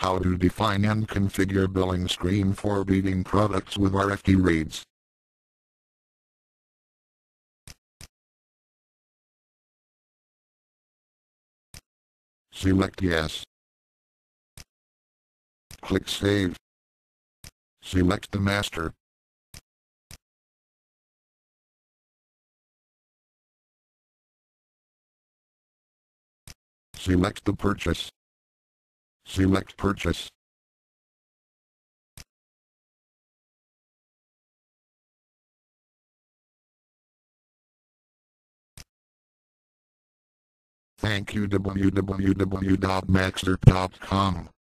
How to define and configure billing screen for beading products with Rft Rates. Select Yes. Click Save. Select the master. Select the purchase. Select Purchase. Thank you www.MaxxERP.com